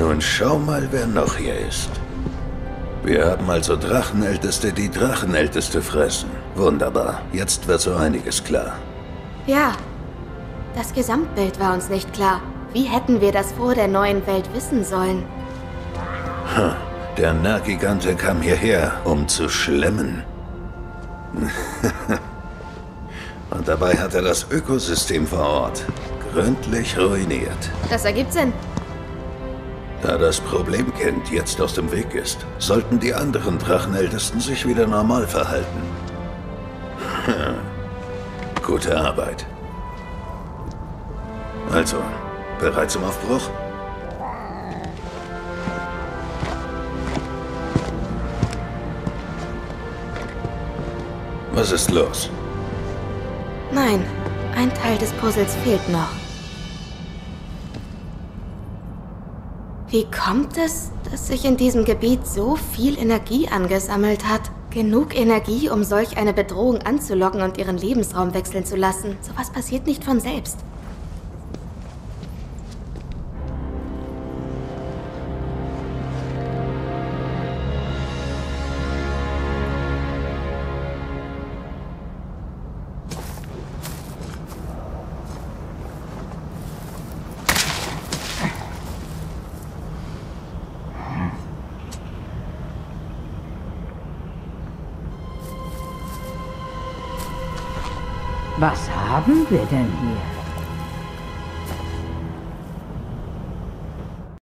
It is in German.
Nun schau mal, wer noch hier ist. Wir haben also Drachenälteste, die Drachenälteste fressen. Wunderbar, jetzt wird so einiges klar. Ja, das Gesamtbild war uns nicht klar. Wie hätten wir das vor der neuen Welt wissen sollen? Der Nahgigante kam hierher, um zu schlemmen. Und dabei hat er das Ökosystem vor Ort gründlich ruiniert. Das ergibt Sinn. Da das Problemkind jetzt aus dem Weg ist, sollten die anderen Drachenältesten sich wieder normal verhalten. Gute Arbeit. Also, bereit zum Aufbruch? Was ist los? Nein, ein Teil des Puzzles fehlt noch. Wie kommt es, dass sich in diesem Gebiet so viel Energie angesammelt hat? Genug Energie, um solch eine Bedrohung anzulocken und ihren Lebensraum wechseln zu lassen. Sowas passiert nicht von selbst. Was haben wir denn hier?